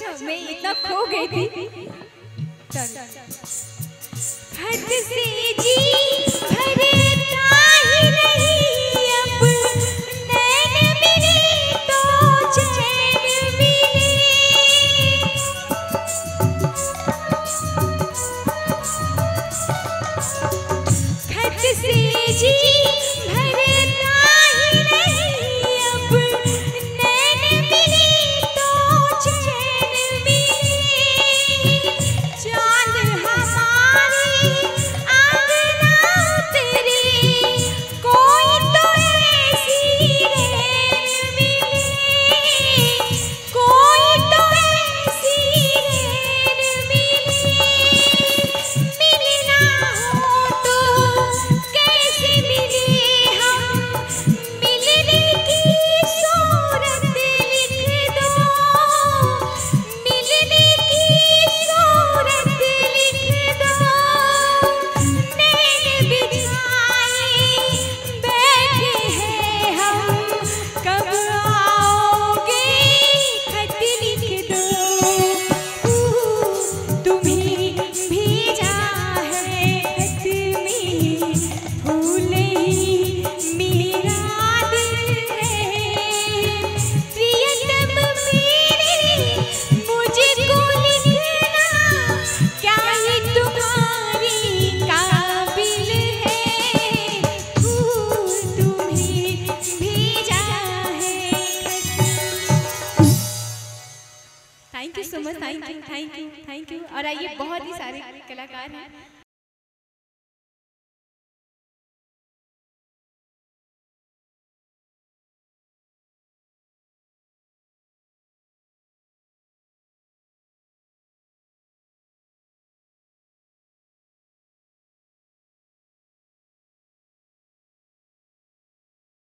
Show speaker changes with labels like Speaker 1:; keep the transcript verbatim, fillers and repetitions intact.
Speaker 1: अच्छा मैं इतना खो गई थी। हद से जी भरता ही नहीं अब नैन मिले तो चैन मिले। हद से जी भरता ही नहीं अब नैन मिले तो चैन मिले। चांद हमारी आंगना तेरी कोई तो ऐसी रैन मिले, कोई तो ऐसी रैन मिले। मिलना हो तो कैसे मिले हम, मिलने की सूरत लिख दो, मिलने की सूरत लिख दो। नैन बिछाए बैठे हैं हम, कब आओगे खत लिख दो। तुम्हें भेजा है खत में फूल ही मेरा दिल है। प्रियतम मेरे मुझको लिखना, क्या ये तुम्हारी काबिल है। तुम्हें भेजा है खत। Thank you so much, thank you thank you thank you. और आइए बहुत ही सारे कलाकार हैं।